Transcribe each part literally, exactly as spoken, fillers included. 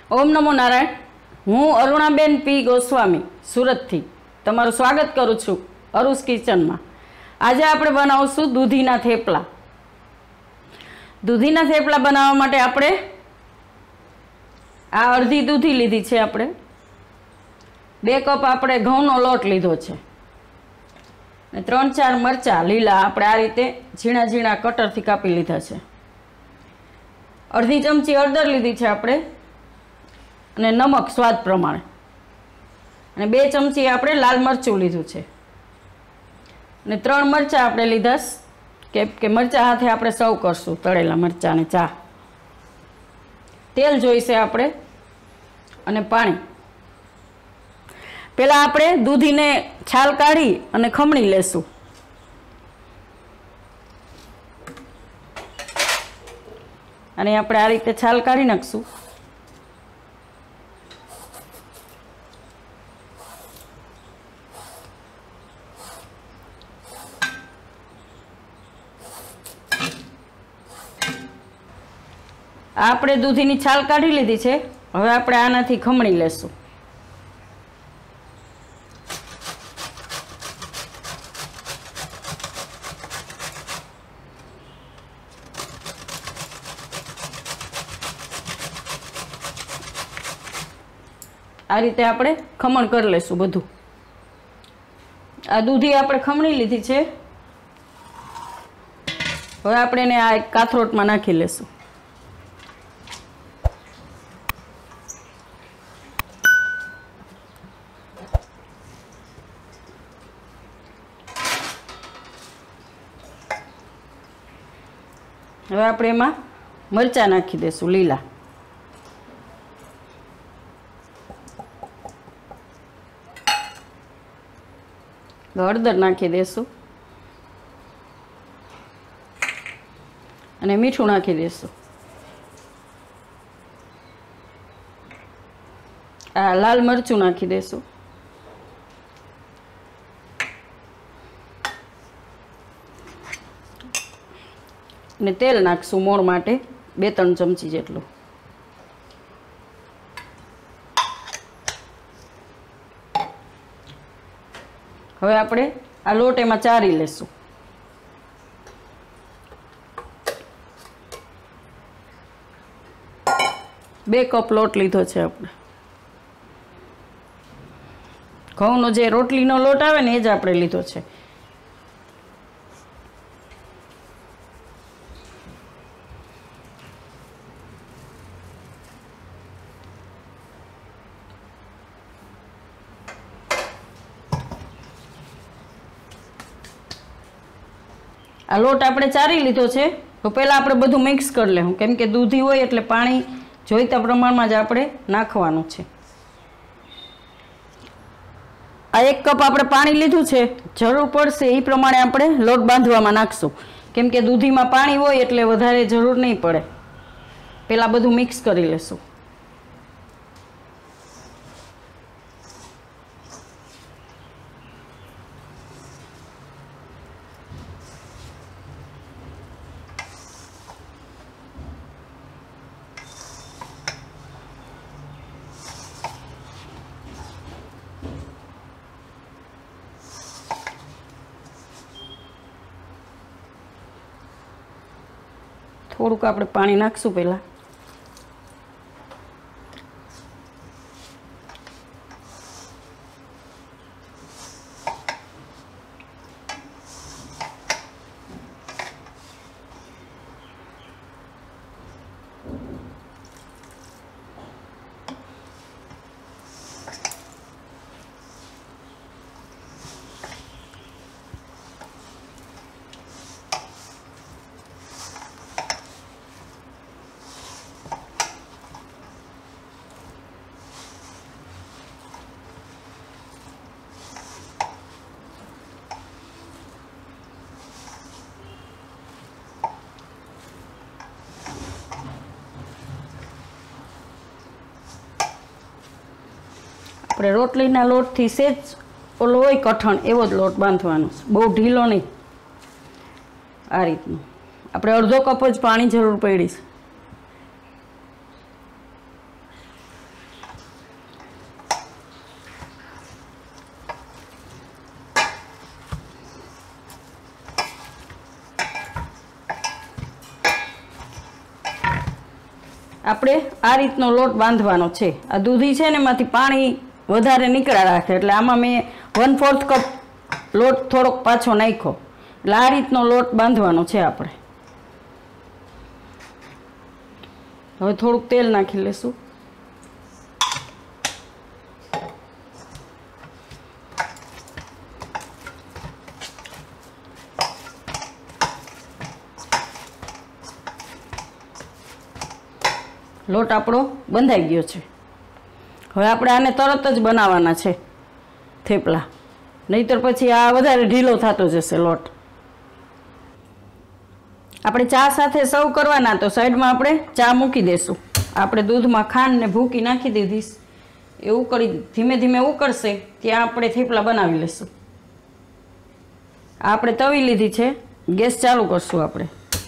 ओम नमो नारायण। हूँ अरुणाबेन पी गोस्वामी सूरत थी तमाરું स्वागत करूँ छूँ अरुस किचन में। आज આપણે બનાવશું દૂધીના થેપલા। દૂધીના થેપલા બનાવવા માટે આપણે આ અડધી દૂધી લીધી છે। આપણે બે કપ આપણે ઘઉંનો લોટ લીધો છે ને ત્રણ ચાર મરચાં લીલા આપણે આ રીતે ઝીણા ઝીણા કટરથી કાપી લીધા છે। અડધી ચમચી હળદર લીધી છે આપણે અને નમક સ્વાદ પ્રમાણે અને બે ચમચી આપણે લાલ મરચું લીધું છે ने त्रण मरचा आपणे लीधा के, के मरचा हाथे आपणे सर्व करशुं। तळेला मरचा ने चा तेल जोईशे आपणे अने पाणी। पहेला आपणे दूधीने छाल काढी अने खमणी लेशुं। अने आपणे आ रीते छाल काढी नाखशुं। આપણે દૂધીની છાલ કાઢી લીધી છે। હવે આપણે આનાથી ખમણી લેશું। આ રીતે આપણે ખમણ કરી લેશું બધું। આ દૂધી આપણે ખમણી લીધી છે। હવે આપણે એને આ કાથરોટમાં નાખી લેશું। હવે આપણે એમાં મરચાં નાખી દેશું લીલા। હળદર નાખી દેશું અને મીઠું નાખી દેશું। આ લાલ મરચું નાખી દેશું। ने तेल नाखशुं मोण माटे बे त्रण चमची जेटलुं। हवे आपणे आ लोट एमां चारी लेशुं। बे कप लोट लीधो छे आपणे। घऊंनो जे रोटलीनो लोट आवे ने ए ज आपणे लीधो छे। आ लोट आपणे चारी लीधो छे तो पहेला आपणे बधुं मिक्स कर लेवुं केम के दूधी होय एटले पाणी जोईता प्रमाणमां ज आपणे नाखवानुं छे। आ एक कप आपणे पाणी लीधुं छे। जरूर पड़शे ए प्रमाणे आपणे लोट बांधवामां नाखशुं केम के दूधीमां पाणी होय एटले वधारे जरूर नहीं पड़े। पहेला बधुं मिक्स करी लेशुं। थोड़ुंक आपणे पाणी नाखशुं पहेला। આપણે રોટલીના લોટથી સેજ ઓલો હોય કઠણ એવો જ લોટ બાંધવાનો છે, બહુ ઢીલો નહીં। આ રીતનું આપણે અડધો કપ જ પાણી જરૂર પડી છે। આપણે આ રીતનો લોટ બાંધવાનો છે। આ દૂધી છે ને એમાંથી પાણી વધારે નીકળ્યા રાખે, એટલે આમાં મેં વન ફોર્થ કપ લોટ થોડોક પાછો નાખ્યો, એટલે આ રીતનો લોટ બાંધવાનો છે આપણે। હવે થોડુંક તેલ નાખી લેશું। લોટ આપણો બંધાઈ ગયો છે। હવે આપણે આને તરત જ બનાવવાના છે થેપલા, નહીતર પછી આ વધારે ઢીલો થતો જશે લોટ। આપણે ચા સાથે સર્વ કરવાના, તો સાઈડમાં આપણે ચા મૂકી દઈશું। આપણે દૂધમાં ખાંડ ને ભૂકી નાખી દીધી, એ ઉકળી ધીમે ધીમે ઉકળશે ત્યાં આપણે થેપલા બનાવી લઈશું। આપણે તવી લીધી છે, ગેસ ચાલુ કરશું। આપણે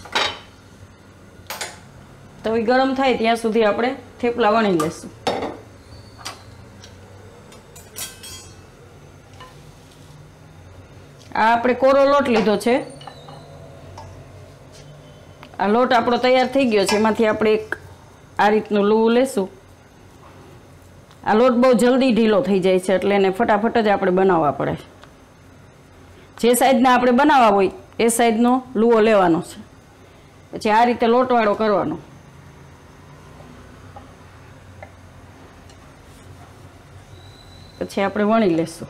તવી ગરમ થાય ત્યાં સુધી આપણે થેપલા વણી લઈશું। આ આપણે કોરો લોટ લીધો છે। આ લોટ આપણો તૈયાર થઈ ગયો છે, એમાંથી આપણે એક આ રીતનું લુવું લેશું। આ લોટ બહુ જલ્દી ઢીલો થઈ જાય છે, એટલે એને ફટાફટ જ આપણે બનાવવા પડે। જે સાઈઝના આપણે બનાવવા હોય એ સાઈઝનો લુવો લેવાનો છે, પછી આ રીતે લોટવાળો કરવાનો। પછી આપણે વણી લેશું।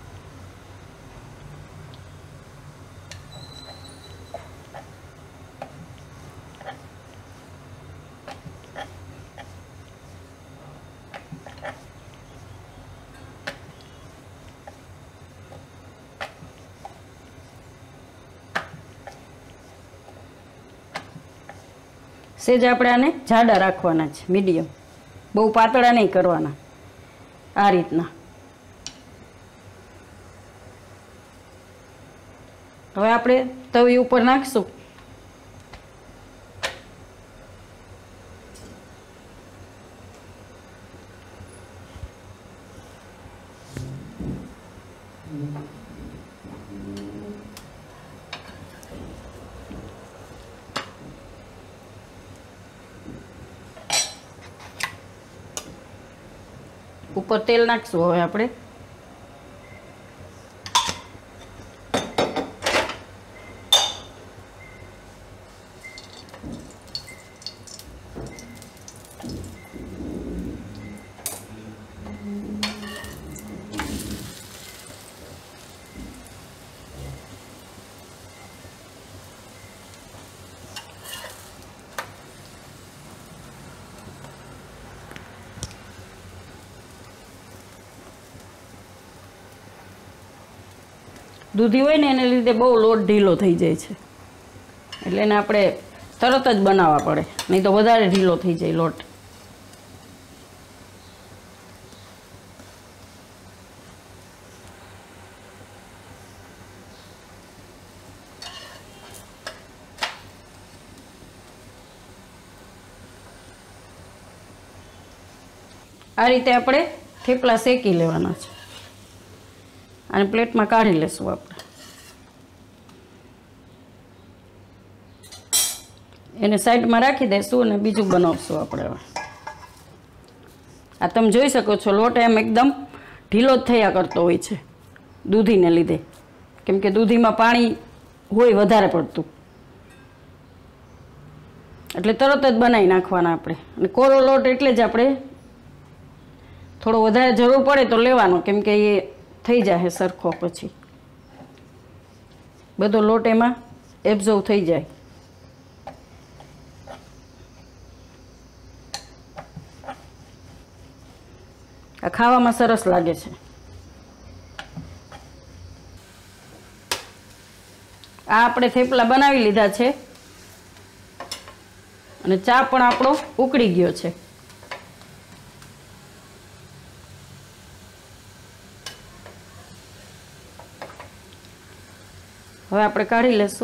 સેજ આપણે આને જાડા રાખવાના છે, મીડિયમ, બહુ પાતળા નહીં કરવાના, આ રીતના। હવે આપણે તવી ઉપર નાખશું। ઉપર તેલ નાખશું। હવે આપણે દૂધી હોય ને એને લીધે બહુ લોટ ઢીલો થઈ જાય છે, એટલે એને આપણે તરત જ બનાવવા પડે, નહીં તો વધારે ઢીલો થઈ જાય લોટ। આ રીતે આપણે થેપલા શેકી લેવાના છે। અને પ્લેટમાં કાઢી લેશું આપણે। એને સાઈડમાં રાખી દઈશું અને બીજું બનાવશું આપણે। હવે આ તમે જોઈ શકો છો, લોટ એમ એકદમ ઢીલો જ થયા કરતો હોય છે દૂધીને લીધે, કેમ કે દૂધીમાં પાણી હોય વધારે પડતું, એટલે તરત જ બનાવી નાખવાના આપણે। અને કોરો લોટ એટલે જ આપણે થોડો વધારે જરૂર પડે તો લેવાનો, કેમ કે એ થઈ જાય સરખો, પછી બધો લોટ એમાં એબ્ઝોર્વ થઈ જાય। આ ખાવામાં સરસ લાગે છે। આ આપણે થેપલા બનાવી લીધા છે અને ચા પણ આપણો ઉકળી ગયો છે। હવે આપણે કાઢી લેશું।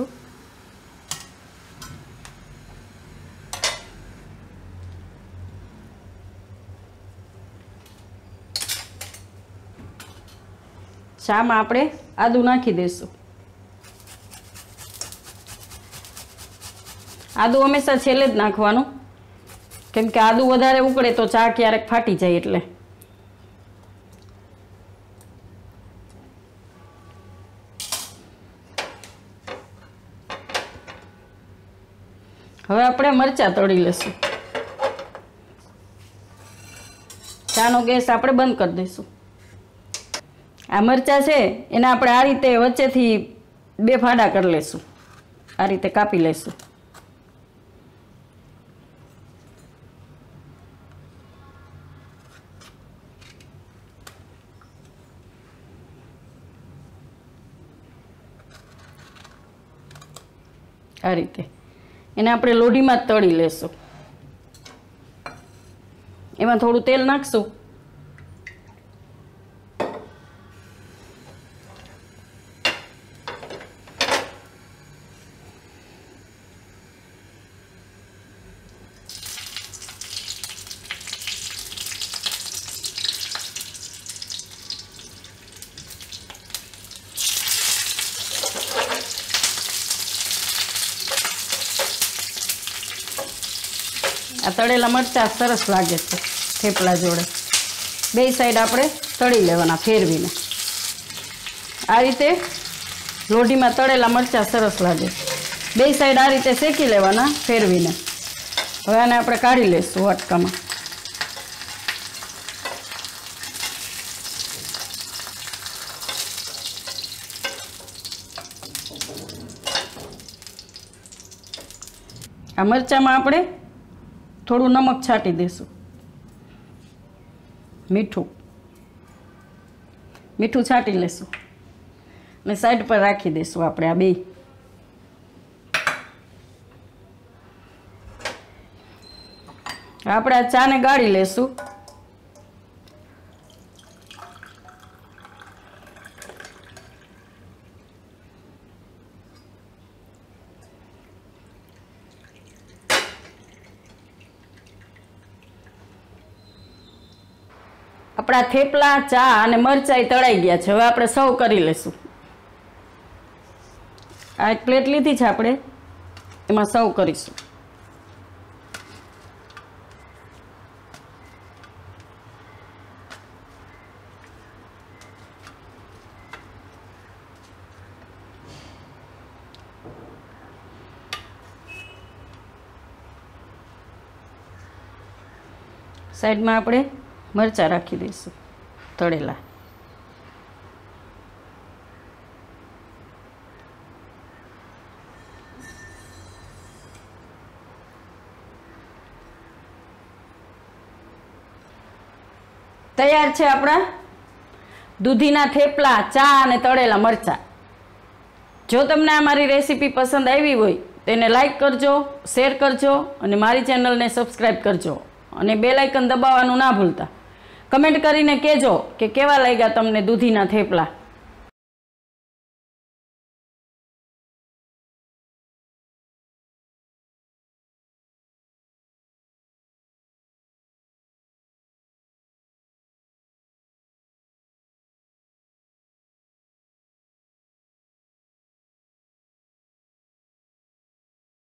ચામાં આપણે આદુ નાખી દઈશું। આદુ હંમેશા છેલ્લે જ નાખવાનું, કેમ કે આદુ વધારે ઉકળે તો ચા ક્યારેક ફાટી જાય એટલે. હવે આપણે મરચાં તળી લેશું. ચાનો ગેસ આપણે બંધ કરી દઈશું. આ મરચાં છે એને આપણે આ રીતે વચ્ચેથી બે ફાડા કરી લઈશું. આ રીતે કાપી લઈશું. આ રીતે એને આપણે લોઢીમાં જ તળી લેશું. એમાં થોડું તેલ નાખશું. આ તળેલા મરચાં સરસ લાગે છે થેપલા જોડે. બે સાઈડ આપણે તળી લેવાના ફેરવીને. આ રીતે લોઢીમાં તળેલા મરચાં સરસ લાગે. બે સાઈડ આ રીતે શેકી લેવાના ફેરવીને. હવે આને આપણે કાઢી લઈશું વાટકામાં. આ મરચાંમાં આપણે થોડું નમક છાંટી દઈશું. મીઠું મીઠું છાંટી લઈશું અને સાઈડ પર રાખી દઈશું આપણે આ બે. આપણે આ ચાને ગાળી લઈશું. આપણા થેપલા ચા અને મરચાઈ તળાઈ ગયા છે. હવે આપણે સર્વ કરી લઈશું. આ એક પ્લેટ લીધી છે આપણે, એમાં સર્વ કરીશું. સાઈડમાં આપણે મરચાં રાખી દઈશું તળેલા. તૈયાર છે આપણા દૂધીના થેપલા, ચા અને તળેલા મરચાં. જો તમને આ મારી રેસીપી પસંદ આવી હોય તેને લાઈક કરજો, શેર કરજો અને મારી ચેનલને સબસ્ક્રાઈબ કરજો અને બેલ આઇકન દબાવવાનું ના ભૂલતા. કમેન્ટ કરીને કહેજો કે કેવા લાગ્યા તમને દૂધીના થેપલા.